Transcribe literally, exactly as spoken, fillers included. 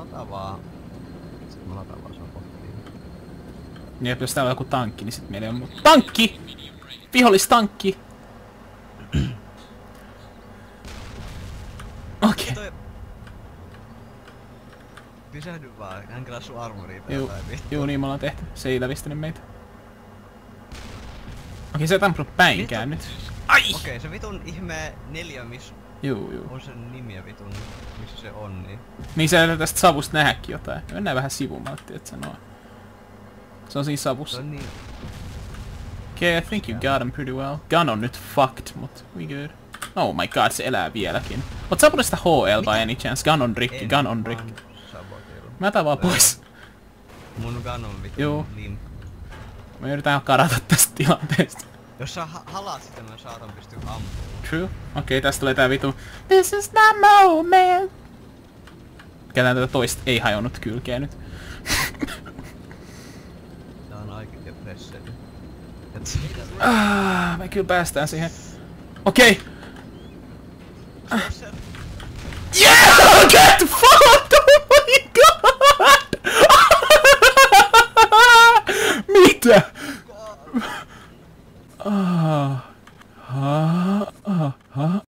lataa vaan. Sitten mä lataan vaan sua kohtiin. Jep, jos täällä on joku tankki, niin sit meillä on muu. Tankki! Vihollistankki! Okei. Okay. Pysähdy vaan, hän kelaa sun armoria Juu, päällä. juu, niin me ollaan tehty. Se ei lävistänyt meitä. Okei, se ei tamppunut päinkään nyt. Ai! Okei, okay, se vitun ihme neljä, missä Juu, juu. on sen nimiä vitun, missä se on, niin... Niin se tästä savusta nähäkin jotain. Mennään vähän sivumalta, et sä noin. Se on siinä savussa. Se on niin... Okay, I think you got him pretty well. Gun on nyt fucked, mut we good. Oh my god, se elää vieläkin. Oot saapunut sitä H L by any chance? Gun on rikki, gun on rikki. Mä jätän vaan pois. Mun gun on vitun Juu. limp. Mä yritän karata tästä tilanteesta. Jos sä ha halaat sitä, mä saatan pystyä ampumaan. True. Okei, okay, tästä tulee tää vitu. This is the moment. Käytään tätä toista ei hajonnut kylkeä nyt. Tää on aika depressed. Ah, me kyllä päästään siihen. Okei. Okay. Yeah! Get fucked! Oh my god! Mitä? Ah. Ah. Ah. Ah.